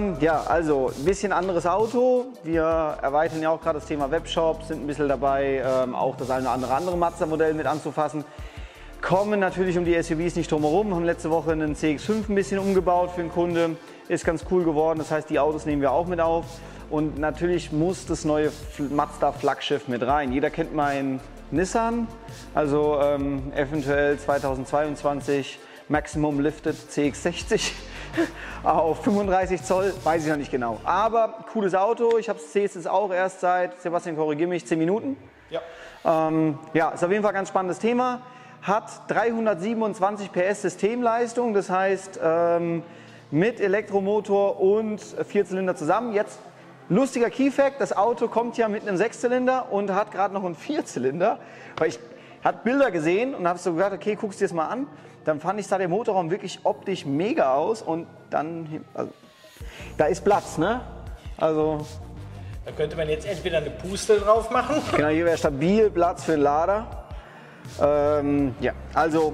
Ja, also ein bisschen anderes Auto. Wir erweitern ja auch gerade das Thema Webshop, sind ein bisschen dabei, auch das eine oder andere Mazda-Modell mit anzufassen. Kommen natürlich um die SUVs nicht drum herum. Haben letzte Woche einen CX-5 ein bisschen umgebaut für den Kunde. Ist ganz cool geworden. Das heißt, die Autos nehmen wir auch mit auf. Und natürlich muss das neue Mazda-Flaggschiff mit rein. Jeder kennt meinen Nissan, also eventuell 2022 Maximum Lifted CX-60 auf 35 Zoll, weiß ich noch nicht genau. Aber cooles Auto, ich sehe es jetzt auch erst seit, Sebastian, korrigiere mich, 10 Minuten. Ja. Ja, ist auf jeden Fall ein ganz spannendes Thema. Hat 327 PS Systemleistung, das heißt mit Elektromotor und Vierzylinder zusammen. Jetzt lustiger Key-Fact, das Auto kommt ja mit einem Sechszylinder und hat gerade noch einen Vierzylinder. Weil ich habe Bilder gesehen und habe so gedacht, okay, guckst dir das mal an. Dann fand ich, sah der Motorraum wirklich optisch mega aus und dann, also, da ist Platz, ne? Also, Da könnte man jetzt entweder eine Puste drauf machen. genau, hier wäre stabil Platz für den Lader. Ja, also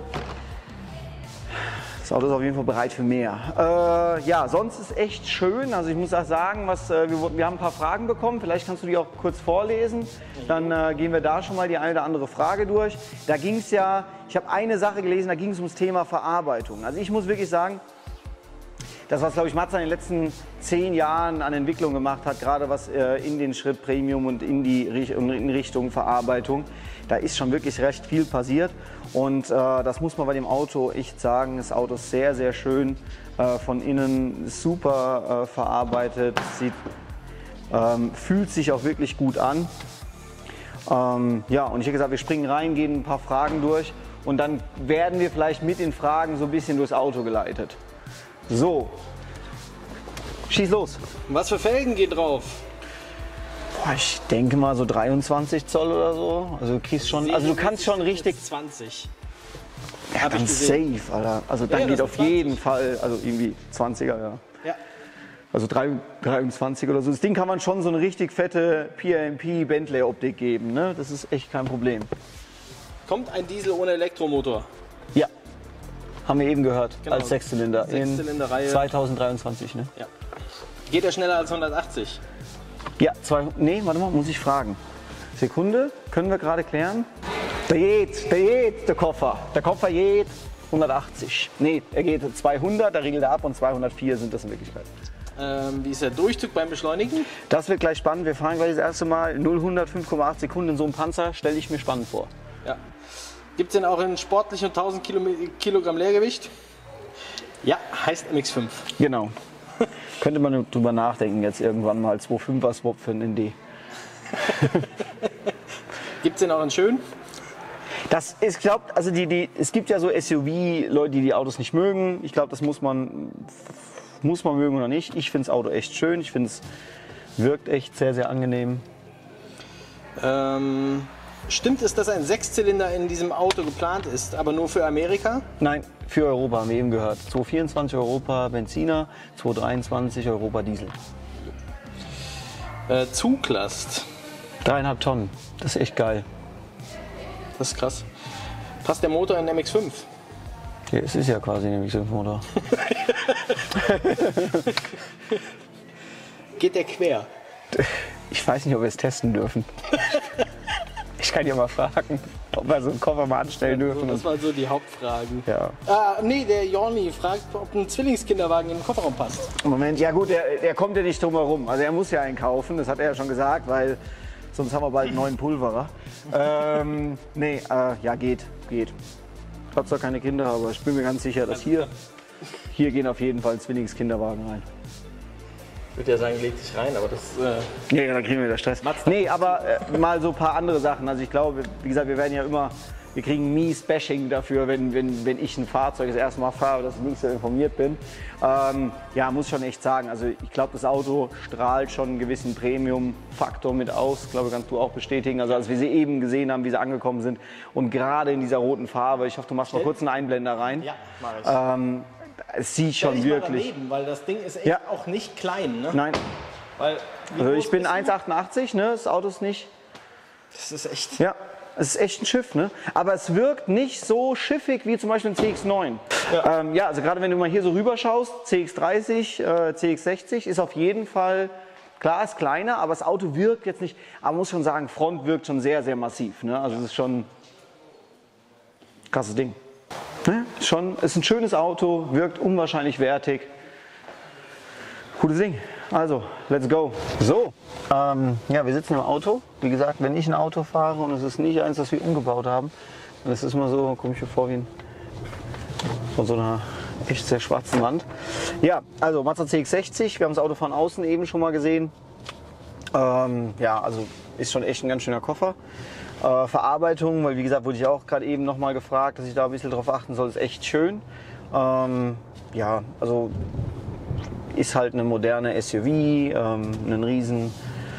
das Auto ist auf jeden Fall bereit für mehr. Ja, sonst ist echt schön. Also ich muss auch sagen, wir haben ein paar Fragen bekommen. Vielleicht kannst du die auch kurz vorlesen. Dann gehen wir da schon mal die eine oder andere Frage durch. Da ging es ja, ich habe eine Sache gelesen, da ging es ums Thema Verarbeitung. Also ich muss wirklich sagen, das, was, glaube ich, Mazda in den letzten 10 Jahren an Entwicklung gemacht hat, gerade was in den Schritt Premium und in Richtung Verarbeitung, da ist schon wirklich recht viel passiert. Und das muss man bei dem Auto echt sagen. Das Auto ist sehr, sehr schön, von innen super verarbeitet, fühlt sich auch wirklich gut an. Ja, und ich habe gesagt, wir springen rein, gehen ein paar Fragen durch und dann werden wir vielleicht mit den Fragen so ein bisschen durchs Auto geleitet. So, schieß los. Was für Felgen geht drauf? Boah, ich denke mal so 23 Zoll oder so. Also du kriegst schon, also du kannst schon richtig. 20. Ja, dann safe, Alter. Also dann Ja, geht das auf ist jeden Fall, also irgendwie 20er, ja. Ja. Also 23 oder so. Das Ding kann man schon so eine richtig fette PMP Bentley Optik geben, ne? Das ist echt kein Problem. Kommt ein Diesel ohne Elektromotor? Ja. Haben wir eben gehört, Genau. als Sechszylinder in Sechszylinderreihe. 2023, ne? Ja. Geht er schneller als 180? Ja, nee, warte mal, muss ich fragen. Sekunde, können wir gerade klären? Der geht, der Koffer. Der Koffer geht 180. Nee, er geht 200, da regelt er ab und 204 sind das in Wirklichkeit. Wie ist der Durchzug beim Beschleunigen? Das wird gleich spannend. Wir fahren gleich das erste Mal 0-100 5,8 Sekunden in so einem Panzer, stelle ich mir spannend vor. Ja. Gibt es denn auch in sportlichen 1000 Kilogramm Leergewicht? Ja, heißt MX5. Genau. Könnte man drüber nachdenken, jetzt irgendwann mal 2,5er Swap für einen ND. Gibt es denn auch in schön? Das ist, glaubt, also es gibt ja so SUV-Leute, die die Autos nicht mögen. Ich glaube, das muss man mögen oder nicht. Ich finde das Auto echt schön. Ich finde es wirkt echt sehr, sehr angenehm. Stimmt es, dass ein Sechszylinder in diesem Auto geplant ist, aber nur für Amerika? Nein, für Europa haben wir eben gehört. 224 Europa Benziner, 223 Europa Diesel. Zuglast. 3,5 Tonnen. Das ist echt geil. Das ist krass. Passt der Motor in den MX5? Ja, es ist ja quasi ein MX-5-Motor. Geht der quer? Ich weiß nicht, ob wir es testen dürfen. Ich kann ja mal fragen, ob wir so einen Koffer mal anstellen dürfen. Das waren so die Hauptfragen. Ja. Nee, der Jorni fragt, ob ein Zwillingskinderwagen in den Kofferraum passt. Moment, ja gut, der kommt ja nicht drum herum. Also er muss ja einen kaufen, das hat er ja schon gesagt, weil sonst haben wir bald einen neuen Pulverer. Ja, geht. Ich habe zwar keine Kinder, aber ich bin mir ganz sicher, dass hier gehen auf jeden Fall Zwillingskinderwagen rein. Ich würde ja sagen, leg dich rein, aber das... Ja, dann kriegen wir wieder Stress. Nee, aber mal so ein paar andere Sachen. Also ich glaube, wie gesagt, wir kriegen mies Bashing dafür, wenn ich ein Fahrzeug das erste Mal fahre, dass ich nicht so informiert bin. Ja, muss schon echt sagen. Also ich glaube, das Auto strahlt schon einen gewissen Premium-Faktor mit aus. Ich glaube, kannst du auch bestätigen. Also als wir sie eben gesehen haben, wie sie angekommen sind und gerade in dieser roten Farbe, ich hoffe, du machst mal kurz einen Einblender rein. Ja, mach ich. Es sieht schon wirklich... Daneben, weil das Ding ist echt auch nicht klein, ne? Nein. Weil, Also ich bin 1,88, ne? Das Auto ist nicht... Das ist echt... Ja. es ist echt ein Schiff, ne? Aber es wirkt nicht so schiffig wie zum Beispiel ein CX-9. Ja, also gerade wenn du mal hier so rüber schaust, CX-30, CX-60 ist auf jeden Fall, klar, ist kleiner, aber das Auto wirkt jetzt nicht, aber man muss schon sagen, Front wirkt schon sehr, sehr massiv, ne? Also es ist schon ein krasses Ding. Ne? Ist ein schönes Auto, wirkt unwahrscheinlich wertig. Cooles Ding. Also, let's go. So, ja, wir sitzen im Auto. Wie gesagt, wenn ich ein Auto fahre und es ist nicht eins, das wir umgebaut haben, dann ist es immer so, komme ich mir vor wie von so einer echt sehr schwarzen Wand. Ja, also Mazda CX-60, wir haben das Auto von außen eben schon mal gesehen. Ja, also ist schon echt ein ganz schöner Koffer. Verarbeitung, weil wie gesagt, wurde ich auch gerade eben noch mal gefragt, dass ich da ein bisschen drauf achten soll, ist echt schön. Ja, also ist halt eine moderne SUV, einen riesen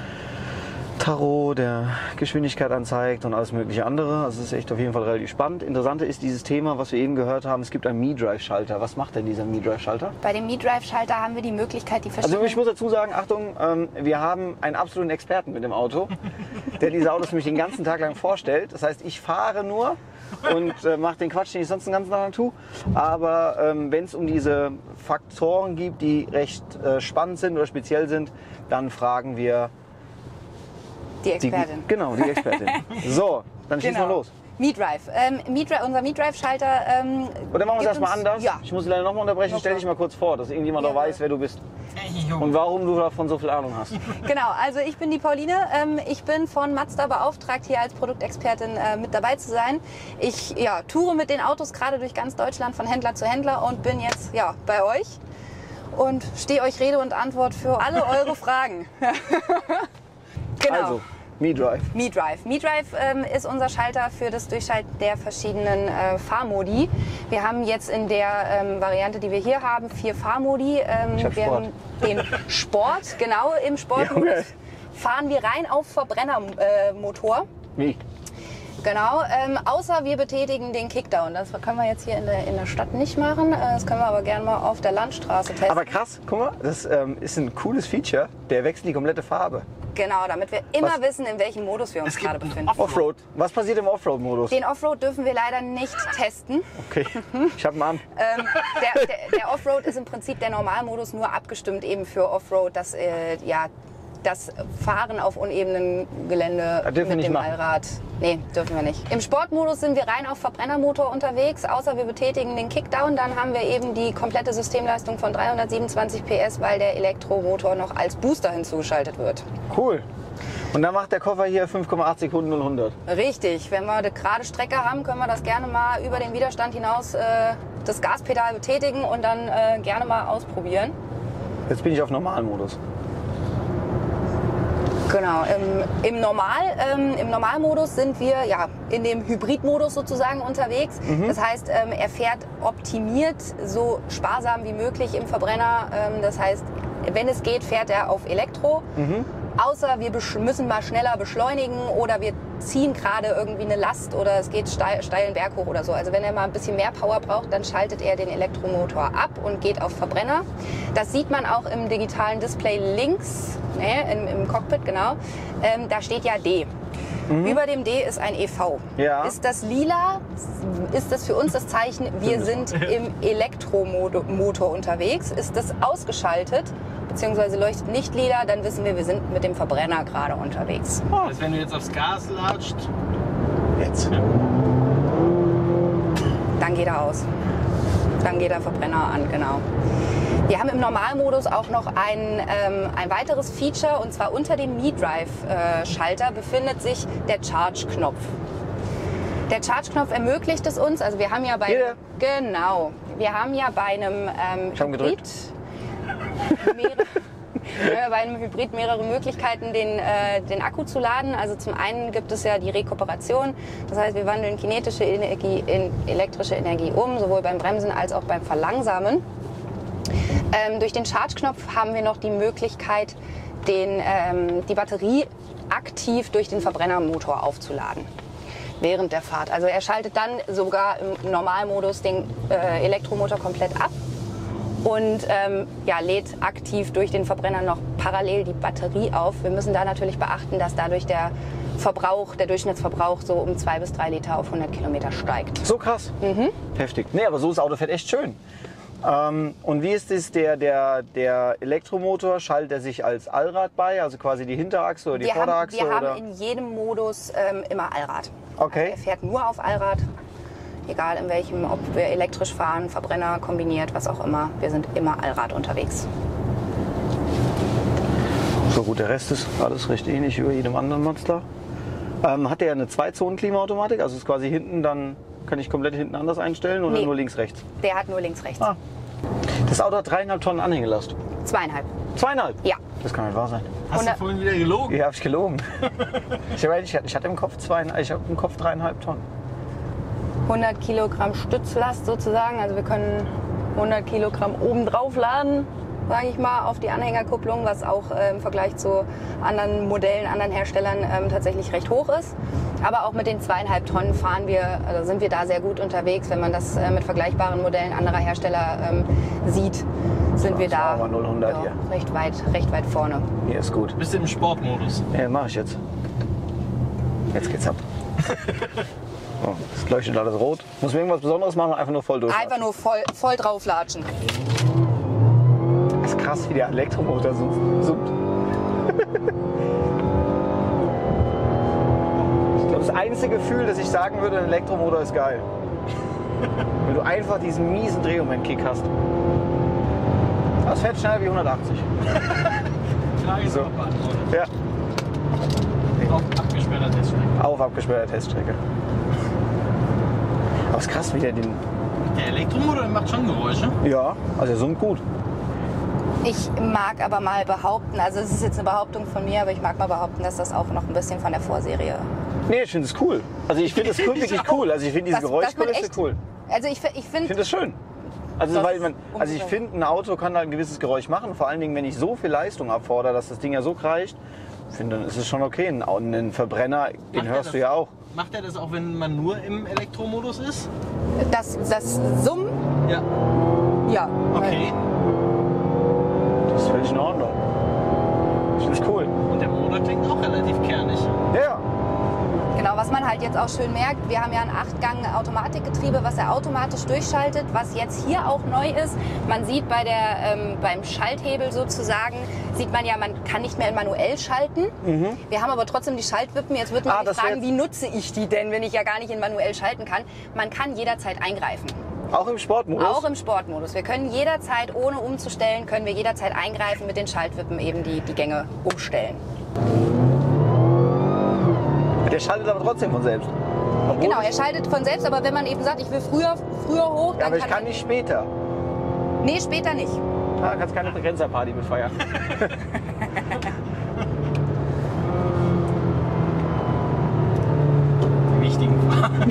Tarot, der Geschwindigkeit anzeigt und alles mögliche andere. Also es ist echt auf jeden Fall relativ spannend. Interessanter ist dieses Thema, was wir eben gehört haben, es gibt einen Mi-Drive-Schalter. Was macht denn dieser Mi-Drive-Schalter? Bei dem Mi-Drive-Schalter haben wir die Möglichkeit, die verschiedenen... Also ich muss dazu sagen, Achtung, wir haben einen absoluten Experten mit dem Auto, der diese Autos nämlich den ganzen Tag lang vorstellt. Das heißt, ich fahre nur und mache den Quatsch, den ich sonst den ganzen Tag lang tue. Aber wenn es um diese Faktoren gibt, die recht spannend sind oder speziell sind, dann fragen wir die Expertin. Genau, die Expertin. So, dann schießen wir los. Mi-Drive. Unser Mi-Drive-Schalter. Oder machen wir es erstmal anders? Ja. Ich muss leider nochmal unterbrechen. Stell dich mal kurz vor, dass irgendjemand auch weiß, wer du bist. Und warum du davon so viel Ahnung hast. Genau, also ich bin die Pauline. Ich bin von Mazda beauftragt, hier als Produktexpertin mit dabei zu sein. Ich toure mit den Autos gerade durch ganz Deutschland von Händler zu Händler und bin jetzt bei euch und stehe euch Rede und Antwort für alle eure Fragen. Genau. Also, Mi-Drive. Mi-Drive. Mi-Drive ist unser Schalter für das Durchschalten der verschiedenen Fahrmodi. Wir haben jetzt in der Variante, die wir hier haben, 4 Fahrmodi. Wir haben den Sport, genau im Sportmodus fahren wir rein auf Verbrennermotor. Wie? Genau, außer wir betätigen den Kickdown. Das können wir jetzt hier in der Stadt nicht machen. Das können wir aber gerne mal auf der Landstraße testen. Aber krass, guck mal, das ist ein cooles Feature. Der wechselt die komplette Farbe. Genau, damit wir immer wissen, in welchem Modus wir uns gerade befinden. Offroad. Was passiert im Offroad-Modus? Den Offroad dürfen wir leider nicht testen. Okay, ich habe einen an. Der Offroad ist im Prinzip der Normalmodus, nur abgestimmt eben für Offroad, dass das Fahren auf unebenem Gelände mit dem Allrad. Nee, dürfen wir nicht. Im Sportmodus sind wir rein auf Verbrennermotor unterwegs, außer wir betätigen den Kickdown. Dann haben wir eben die komplette Systemleistung von 327 PS, weil der Elektromotor noch als Booster hinzugeschaltet wird. Cool. Und dann macht der Koffer hier 5,8 Sekunden und 100. Richtig. Wenn wir eine gerade Strecke haben, können wir das gerne mal über den Widerstand hinaus das Gaspedal betätigen und dann gerne mal ausprobieren. Jetzt bin ich auf Normalmodus. Genau, im Normalmodus sind wir in dem Hybridmodus sozusagen unterwegs. Das heißt, er fährt optimiert so sparsam wie möglich im Verbrenner. Das heißt, wenn es geht, fährt er auf Elektro. Außer wir müssen mal schneller beschleunigen oder wir ziehen gerade irgendwie eine Last oder es geht steilen Berg hoch oder so. Also wenn er mal ein bisschen mehr Power braucht, dann schaltet er den Elektromotor ab und geht auf Verbrenner. Das sieht man auch im digitalen Display links, im Cockpit, genau. Da steht ja D. Über dem D ist ein EV. Ja. Ist das lila, ist das für uns das Zeichen, wir sind im Elektromotor unterwegs. Ist das ausgeschaltet, beziehungsweise leuchtet nicht lila, dann wissen wir sind mit dem Verbrenner gerade unterwegs. Also wenn du jetzt aufs Gas latscht, Jetzt. Dann geht er aus. Dann geht der Verbrenner an, genau. Wir haben im Normalmodus auch noch ein weiteres Feature, und zwar unter dem Mi-Drive-Schalter befindet sich der Charge-Knopf. Der Charge-Knopf ermöglicht es uns, also wir haben ja bei einem Hybrid bei einem Hybrid mehrere Möglichkeiten, den Akku zu laden. Also zum einen gibt es ja die Rekuperation, das heißt, wir wandeln kinetische Energie in elektrische Energie um, sowohl beim Bremsen als auch beim Verlangsamen. Durch den Charge-Knopf haben wir noch die Möglichkeit, die Batterie aktiv durch den Verbrennermotor aufzuladen während der Fahrt. Also er schaltet dann sogar im Normalmodus den Elektromotor komplett ab und lädt aktiv durch den Verbrenner noch parallel die Batterie auf. Wir müssen da natürlich beachten, dass dadurch der Verbrauch, der Durchschnittsverbrauch so um 2 bis 3 Liter auf 100 Kilometer steigt. So krass. Heftig. Nee, aber so ist das Auto fährt echt schön. Und wie ist es, der Elektromotor, schaltet er sich als Allrad bei, also quasi die Hinterachse oder die Vorderachse? Wir oder? haben in jedem Modus immer Allrad. Okay. Er fährt nur auf Allrad, egal in welchem, ob wir elektrisch fahren, Verbrenner kombiniert, was auch immer. Wir sind immer Allrad unterwegs. So gut, der Rest ist alles recht ähnlich wie bei jedem anderen Mazda. Hat der eine 2-Zonen-Klimaautomatik? Also ist quasi hinten dann, kann ich komplett hinten anders einstellen oder Nee. nur links, rechts? Der hat nur links, rechts. Ah. Das Auto hat 3,5 Tonnen Anhängelast. 2,5. 2,5? Ja. Das kann nicht wahr sein. Hast du vorhin wieder gelogen? Ja, hab ich gelogen. ich hatte im Kopf 3,5 Tonnen. 100 Kilogramm Stützlast sozusagen. Also wir können 100 Kilogramm oben drauf laden, sage ich mal, auf die Anhängerkupplung, was auch im Vergleich zu anderen Modellen, anderen Herstellern tatsächlich recht hoch ist. Aber auch mit den 2,5 Tonnen sind wir da sehr gut unterwegs. Wenn man das mit vergleichbaren Modellen anderer Hersteller sieht, sind wir da machen wir 0-100 hier. recht weit vorne. Hier ist gut. Bist du im Sportmodus? Ja, mach ich jetzt. Jetzt geht's ab. Oh, es leuchtet alles rot. Muss man irgendwas Besonderes machen oder einfach nur voll durch? Einfach nur voll drauflatschen. Das ist krass, wie der Elektromotor summt. Ich glaube, das einzige Gefühl, dass ich sagen würde, ein Elektromotor ist geil. Wenn du einfach diesen miesen Drehmoment-Kick hast. Das fährt schneller wie 180. So. Ja, Auf abgesperrter Teststrecke. auf abgesperrter Teststrecke. Aber es ist krass, wie der den... Der Elektromotor der macht schon Geräusche. Ja, also er summt gut. Ich mag aber mal behaupten, also es ist jetzt eine Behauptung von mir, aber ich mag mal behaupten, dass das auch noch ein bisschen von der Vorserie. Nee, ich finde es cool. Also ich finde es cool, wirklich cool. Also ich finde diese Geräuschkulisse cool. Also ich Ich finde, finde es schön. Also, Das weil ist also ich finde, ein Auto kann halt ein gewisses Geräusch machen. Vor allen Dingen, wenn ich so viel Leistung abfordere, dass das Ding ja so kreischt. Ich finde, dann ist es schon okay. Ein Verbrenner, den hörst du ja auch. Macht er das auch, wenn man nur im Elektromodus ist? das Summen, Ja. ja. Okay. Das ist völlig in Ordnung. Ich finde es cool. Und der Motor klingt auch relativ kernig. Ja. Genau, was man halt jetzt auch schön merkt, wir haben ja ein 8-Gang-Automatikgetriebe, was er automatisch durchschaltet, was jetzt hier auch neu ist. Man sieht beim Schalthebel sozusagen, sieht man ja, man kann nicht mehr manuell schalten. Wir haben aber trotzdem die Schaltwippen. Jetzt wird man sich das fragen, wär- wie nutze ich die denn, wenn ich ja gar nicht in manuell schalten kann. Man kann jederzeit eingreifen. Auch im Sportmodus. Auch im Sportmodus. Wir können jederzeit, ohne umzustellen, können wir jederzeit eingreifen, mit den Schaltwippen eben die Gänge umstellen. Der schaltet aber trotzdem von selbst. Obwohl Genau, er schaltet von selbst, aber wenn man eben sagt, ich will früher hoch, Ja, dann aber ich kann man... nicht später. Nee, später nicht. Da kannst keine Begrenzerparty mit feiern. Die wichtigen Fragen.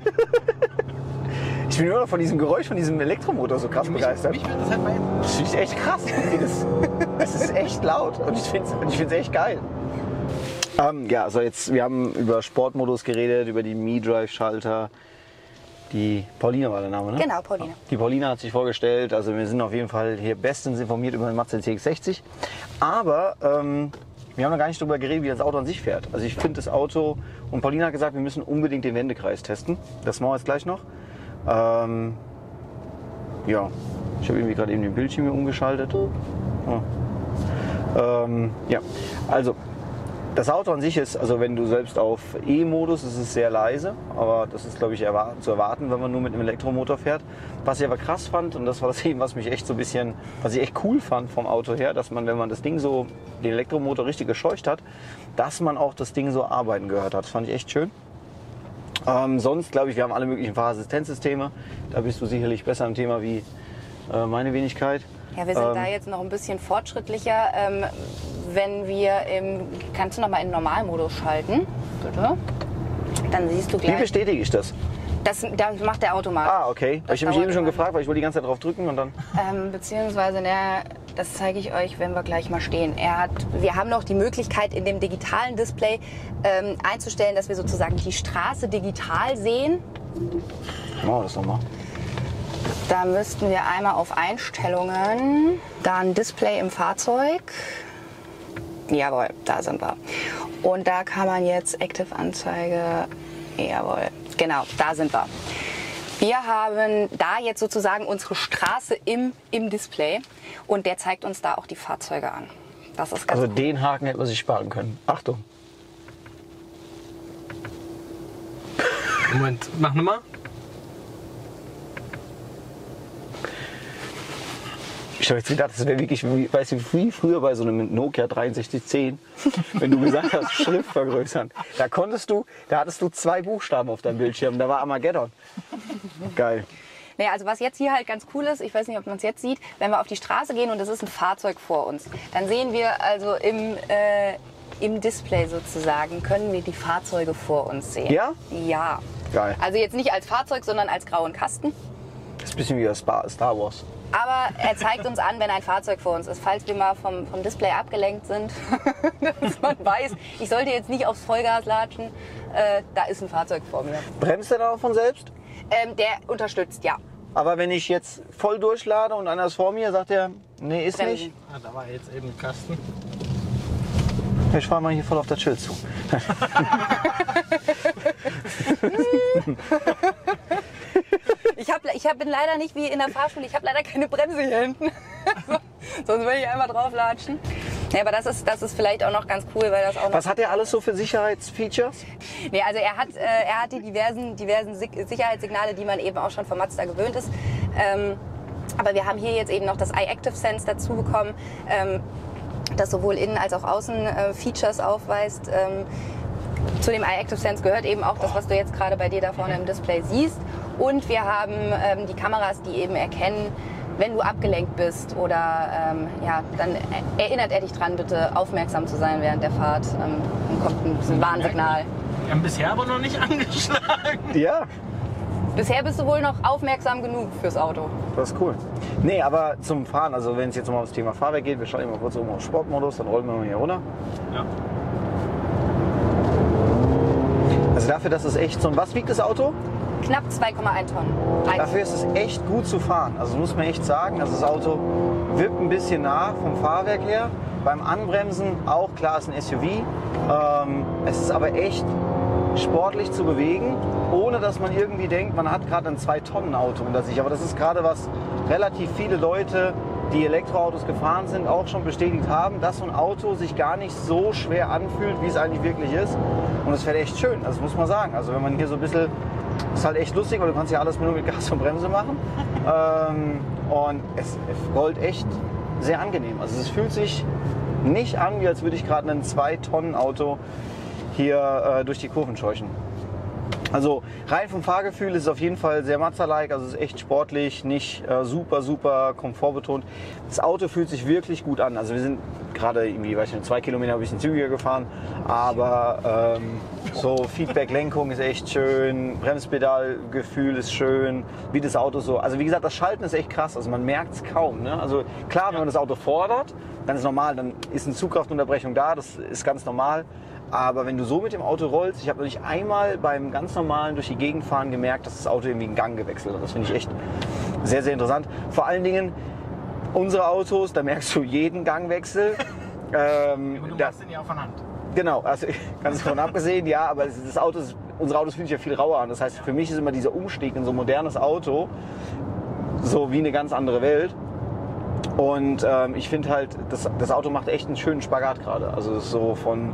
Ich bin immer noch von diesem Geräusch, von diesem Elektromotor so krass begeistert. Mich wird das halt bei. Das finde ich echt krass. Das ist echt laut und ich finde es echt geil. Ja, also jetzt, wir haben über Sportmodus geredet, über die Mi-Drive-Schalter. Die Pauline war der Name, ne? Genau, Pauline. Die Pauline hat sich vorgestellt. Also wir sind auf jeden Fall hier bestens informiert über den Mazda CX-60. Aber wir haben noch gar nicht darüber geredet, wie das Auto an sich fährt. Also ich finde das Auto, und Pauline hat gesagt, wir müssen unbedingt den Wendekreis testen. Das machen wir jetzt gleich noch. Ja, ich habe irgendwie gerade eben den Bildschirm hier umgeschaltet. Ja, also das Auto an sich ist, also wenn du selbst auf E-Modus, ist es sehr leise, aber das ist, glaube ich, zu erwarten, wenn man nur mit einem Elektromotor fährt. Was ich aber krass fand, und das war das eben, was mich echt so ein bisschen, was ich echt cool fand vom Auto her, dass man, wenn man das Ding so, den Elektromotor richtig gescheucht hat, dass man auch das Ding so arbeiten gehört hat. Das fand ich echt schön. Sonst glaube ich, wir haben alle möglichen Fahrassistenzsysteme. Da bist du sicherlich besser im Thema wie meine Wenigkeit. Ja, wir sind da jetzt noch ein bisschen fortschrittlicher. Wenn wir kannst du noch mal in Normalmodus schalten, bitte? Dann siehst du Wie gleich. bestätige ich das? Das macht der automatisch. Ah, okay. Das Ich habe mich dauert eben schon immer. gefragt, weil ich wollte die ganze Zeit drauf drücken und dann... Beziehungsweise, das zeige ich euch, wenn wir gleich mal stehen. Wir haben noch die Möglichkeit, in dem digitalen Display einzustellen, dass wir sozusagen die Straße digital sehen. Machen wir das nochmal. Da müssten wir einmal auf Einstellungen, dann Display im Fahrzeug. Jawohl, da sind wir. Und da kann man jetzt Active-Anzeige, jawohl, genau, da sind wir. Wir haben da jetzt sozusagen unsere Straße im Display und der zeigt uns da auch die Fahrzeuge an. Das ist ganz Also cool. den Haken hätte man sich sparen können. Achtung. Moment, mach nochmal. Ich habe jetzt gedacht, das wäre wirklich, weißt du, wie früher bei so einem Nokia 6310, wenn du gesagt hast, Schrift vergrößern. Da hattest du 2 Buchstaben auf deinem Bildschirm, da war Armageddon. Geil. Naja, also was jetzt hier halt ganz cool ist, ich weiß nicht, ob man es jetzt sieht, wenn wir auf die Straße gehen und es ist ein Fahrzeug vor uns, dann sehen wir also im Display sozusagen, können wir die Fahrzeuge vor uns sehen. Ja? Ja. Geil. Also jetzt nicht als Fahrzeug, sondern als grauen Kasten. Das ist ein bisschen wie das Star Wars. Aber er zeigt uns an, wenn ein Fahrzeug vor uns ist, falls wir mal vom Display abgelenkt sind, dass man weiß, ich sollte jetzt nicht aufs Vollgas latschen, da ist ein Fahrzeug vor mir. Bremst der dann auch von selbst? Der unterstützt, ja. Aber wenn ich jetzt voll durchlade und einer ist vor mir, sagt er, nee, ist Bremsen. nicht. Ah, da war jetzt eben ein Kasten. Ich fahre mal hier voll auf das Schild zu. Ich bin leider nicht wie in der Fahrschule, ich habe leider keine Bremse hier hinten. Sonst würde ich einmal drauf latschen. Ja, aber das ist vielleicht auch noch ganz cool, weil das auch noch... Was hat er alles so für Sicherheitsfeatures? Nee, also er hat die diversen Sicherheitssignale, die man eben auch schon von Mazda gewöhnt ist. Aber wir haben hier jetzt eben noch das iActive Sense dazu bekommen, das sowohl innen als auch außen Features aufweist. Zu dem iActive Sense gehört eben auch das, was du jetzt gerade bei dir da vorne im Display siehst. Und wir haben die Kameras, die eben erkennen, wenn du abgelenkt bist oder ja, dann erinnert er dich dran, bitte aufmerksam zu sein während der Fahrt. Dann kommt ein Warnsignal. Wir haben bisher aber noch nicht angeschlagen. Ja, Bisher bist du wohl noch aufmerksam genug fürs Auto. das ist cool. Nee, aber zum Fahren, also wenn es jetzt nochmal ums Thema Fahrwerk geht, wir schalten mal kurz oben auf Sportmodus, dann rollen wir mal hier runter. Ja. Also dafür, dass es echt so ein... Was wiegt das Auto? Knapp 2,1 Tonnen. Dafür ist es echt gut zu fahren. Also muss man echt sagen, also das Auto wirkt ein bisschen nach vom Fahrwerk her. Beim Anbremsen auch, klar, ist ein SUV. Es ist aber echt sportlich zu bewegen, ohne dass man irgendwie denkt, man hat gerade ein 2-Tonnen-Auto unter sich. Aber das ist gerade was relativ viele Leute, die Elektroautos gefahren sind, auch schon bestätigt haben, dass so ein Auto sich gar nicht so schwer anfühlt, wie es eigentlich wirklich ist. Und es fährt echt schön, das muss man sagen. Also wenn man hier so ein bisschen, ist halt echt lustig, weil du kannst ja alles nur mit Gas und Bremse machen. Und es rollt echt sehr angenehm. Also es fühlt sich nicht an, wie als würde ich gerade ein 2-Tonnen-Auto hier durch die Kurven scheuchen. Also rein vom Fahrgefühl ist es auf jeden Fall sehr Mazda-like, also es ist echt sportlich, nicht super komfortbetont. Das Auto fühlt sich wirklich gut an. Also wir sind gerade irgendwie, weiß ich nicht, 2 Kilometer ein bisschen zügiger gefahren, aber so Feedback-Lenkung ist echt schön, Bremspedalgefühl ist schön, wie das Auto so, also wie gesagt, das Schalten ist echt krass, also man merkt es kaum. Ne? Also klar, wenn man das Auto fordert, dann ist normal, dann ist eine Zugkraftunterbrechung da, das ist ganz normal. Aber wenn du so mit dem Auto rollst, ich habe noch nicht einmal beim ganz normalen durch die Gegend fahren gemerkt, dass das Auto irgendwie einen Gang gewechselt hat. Das finde ich echt sehr interessant. Vor allen Dingen unsere Autos, da merkst du jeden Gangwechsel. Und du machst den ja auch von Hand. Genau, also ganz davon abgesehen, ja, aber unsere Autos fühlen sich ja viel rauer an. Das heißt, für mich ist immer dieser Umstieg in so ein modernes Auto so wie eine ganz andere Welt. Und ich finde halt, das Auto macht echt einen schönen Spagat gerade. Also es ist so von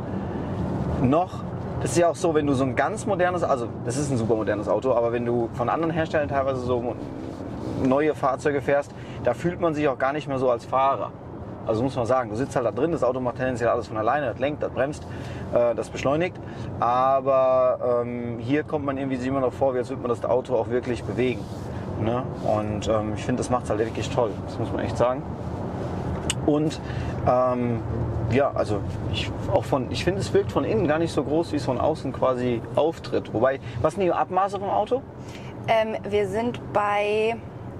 das ist ja auch so, wenn du so ein ganz modernes, also das ist ein super modernes Auto, aber wenn du von anderen Herstellern teilweise so neue Fahrzeuge fährst, da fühlt man sich auch gar nicht mehr so als Fahrer. Also muss man sagen, du sitzt halt da drin, das Auto macht tendenziell alles von alleine, das lenkt, das bremst, das beschleunigt, aber hier kommt man irgendwie sich immer noch vor, wie als würde man das Auto auch wirklich bewegen. Ne? Und ich finde, das macht es halt wirklich toll, das muss man echt sagen. Und ja, also ich finde, es wirkt von innen gar nicht so groß, wie es von außen quasi auftritt. Wobei, was sind die Abmaße vom Auto? Wir sind bei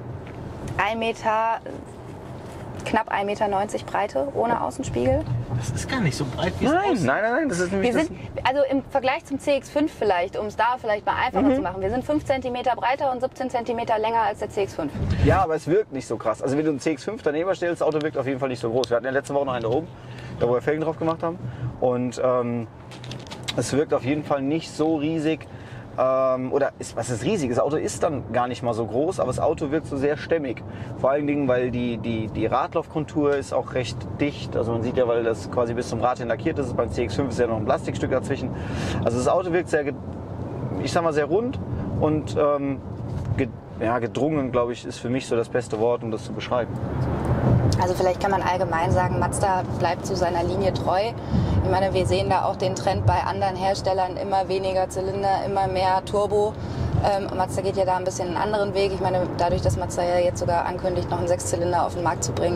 knapp 1,90 Meter Breite ohne Außenspiegel. Das ist gar nicht so breit, wie es Nein, aussieht. nein, das ist nämlich Wir sind, also im Vergleich zum CX-5 vielleicht, um es da vielleicht mal einfacher zu machen, wir sind 5 cm breiter und 17 cm länger als der CX-5. Ja, aber es wirkt nicht so krass. Also wenn du einen CX-5 daneben stellst, das Auto wirkt auf jeden Fall nicht so groß. Wir hatten ja letzte Woche noch einen da oben, da wo wir Felgen drauf gemacht haben. Und Es wirkt auf jeden Fall nicht so riesig. Was ist riesig? Das Auto ist dann gar nicht mal so groß, aber das Auto wirkt so sehr stämmig. Vor allen Dingen, weil die Radlaufkontur ist auch recht dicht. Also man sieht ja, weil das quasi bis zum Rad hin lackiert ist. Beim CX-5 ist ja noch ein Plastikstück dazwischen. Also das Auto wirkt sehr, ich sag mal, sehr rund und gedrungen, glaube ich, ist für mich so das beste Wort, um das zu beschreiben. Also vielleicht kann man allgemein sagen, Mazda bleibt zu seiner Linie treu. Ich meine, wir sehen da auch den Trend bei anderen Herstellern, immer weniger Zylinder, immer mehr Turbo. Mazda geht ja da ein bisschen einen anderen Weg. Ich meine, dadurch, dass Mazda ja jetzt sogar ankündigt, noch einen 6-Zylinder auf den Markt zu bringen.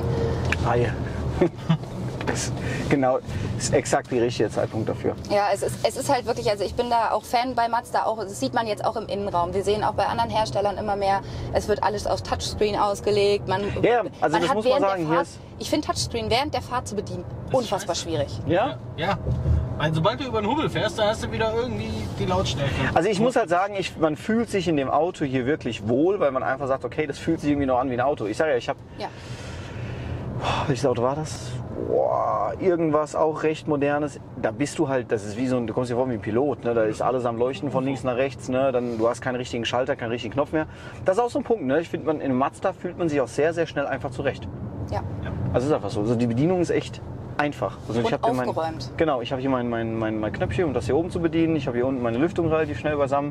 Genau, ist exakt der richtige Zeitpunkt dafür. Ja, es ist halt wirklich, also ich bin da auch Fan bei Mazda, auch, das sieht man jetzt auch im Innenraum. Wir sehen auch bei anderen Herstellern immer mehr, es wird alles auf Touchscreen ausgelegt. Also das muss man sagen, ich finde Touchscreen während der Fahrt zu bedienen unfassbar schwierig. Ja? Ja. Weil sobald du über den Hubbel fährst, dann hast du wieder irgendwie die Lautstärke. Also ich muss halt sagen, man fühlt sich in dem Auto hier wirklich wohl, weil man einfach sagt, okay, das fühlt sich irgendwie noch an wie ein Auto. Ich sage ja, ich habe... Ja. Welches Auto war das? Irgendwas auch recht modernes. Da bist du halt, das ist wie so ein, du kommst dir vor wie ein Pilot, ne? Da ist alles am Leuchten von links nach rechts, ne? Du hast keinen richtigen Schalter, keinen richtigen Knopf mehr. Das ist auch so ein Punkt, ne? Ich finde, in einem Mazda fühlt man sich auch sehr, sehr schnell einfach zurecht. Ja. Also ist einfach so. Also die Bedienung ist echt einfach. Also Und ich aufgeräumt. Genau, ich habe hier mein Knöpfchen, um das hier oben zu bedienen. Ich habe hier unten meine Lüftung relativ schnell beisammen.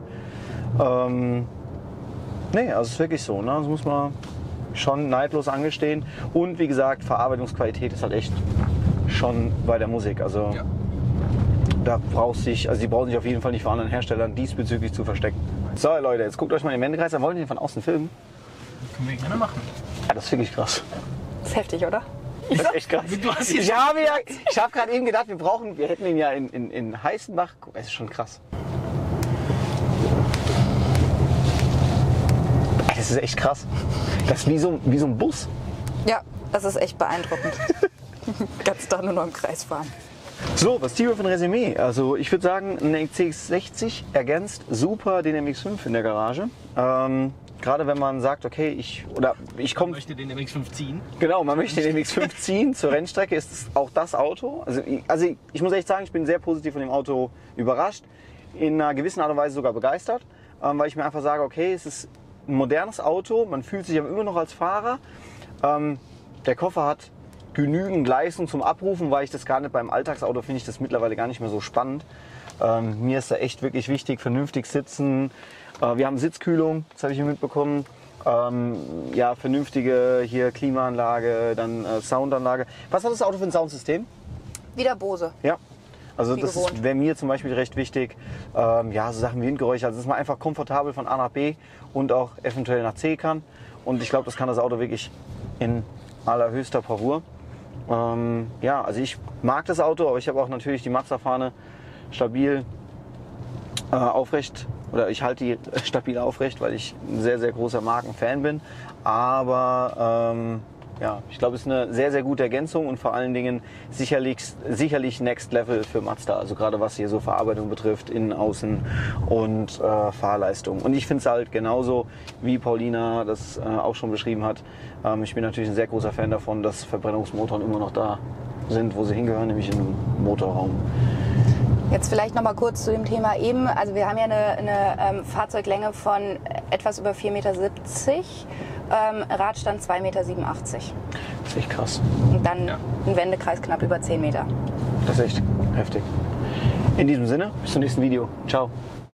Nee, also es ist wirklich so, ne? Das muss man schon neidlos angestehen. Und wie gesagt, Verarbeitungsqualität ist halt echt schon bei der Musik. Also da die brauchen sich auf jeden Fall nicht vor anderen Herstellern diesbezüglich zu verstecken. So Leute, jetzt guckt euch mal den Wendekreis an. Wollen wir den von außen filmen? Können wir gerne machen. Ja, das ist wirklich krass. Das ist heftig, oder? Das ist echt krass. Ich habe gerade eben gedacht, wir hätten ihn ja in Heißenbach. Es ist schon krass. Das ist echt krass. Das ist wie so ein Bus. Ja, das ist echt beeindruckend. Ganz da nur noch im Kreis fahren. So, was Timo für ein Resümee? Also ich würde sagen, ein CX-60 ergänzt super den MX-5 in der Garage. Gerade wenn man sagt, okay, man möchte den MX-5 ziehen. Genau, man möchte den MX-5 ziehen. Zur Rennstrecke ist es auch das Auto. Also ich muss echt sagen, ich bin sehr positiv von dem Auto überrascht. In einer gewissen Art und Weise sogar begeistert. Weil ich mir einfach sage, okay, es ist ein modernes Auto, man fühlt sich aber immer noch als Fahrer. Der Koffer hat genügend Leistung zum Abrufen, weil ich das gar nicht beim Alltagsauto finde ich das mittlerweile gar nicht mehr so spannend. Mir ist da echt wirklich wichtig, vernünftig sitzen. Wir haben Sitzkühlung, das habe ich hier mitbekommen. Vernünftige hier Klimaanlage, dann Soundanlage. Was hat das Auto für ein Soundsystem? Wieder Bose. Ja. Also Wie das gewohnt. wäre mir zum Beispiel recht wichtig. So Sachen wie Windgeräusche. Also dass man einfach komfortabel von A nach B und auch eventuell nach C kann. Und ich glaube, das kann das Auto wirklich in allerhöchster Bravour. Also ich mag das Auto, aber ich habe auch natürlich die Mazda-Fahne stabil aufrecht. Oder ich halte die stabil aufrecht, weil ich ein sehr, sehr großer Markenfan bin. Aber ich glaube, es ist eine sehr, sehr gute Ergänzung und vor allen Dingen sicherlich Next Level für Mazda. Also gerade was hier so Verarbeitung betrifft, Innen, Außen und Fahrleistung. Und ich finde es halt genauso, wie Paulina das auch schon beschrieben hat. Ich bin natürlich ein sehr großer Fan davon, dass Verbrennungsmotoren immer noch da sind, wo sie hingehören, nämlich im Motorraum. Jetzt vielleicht noch mal kurz zu dem Thema eben. Also wir haben ja eine Fahrzeuglänge von etwas über 4,70 Meter. Radstand 2,87 Meter. Das ist echt krass. Und dann ein Wendekreis knapp über 10 Meter. Das ist echt heftig. In diesem Sinne, bis zum nächsten Video. Ciao.